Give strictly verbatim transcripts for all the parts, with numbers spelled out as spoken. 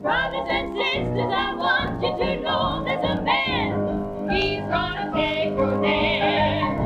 Brothers and sisters, I want you to know there's a man, he's gonna take your hand.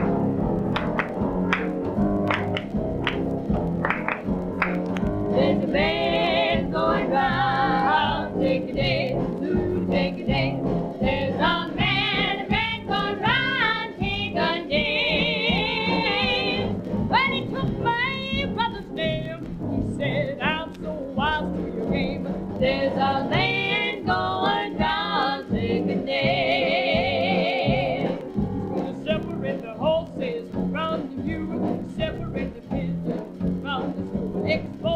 There's a man going round, take a dance, to take a dance. There's a man, a man going round, take a dance. When he took my brother's name, he said, I'm so wild for your game. There's a man going round, take a dance. He's gonna separate the horses from the mule, separate the pigeons from the stool. Expose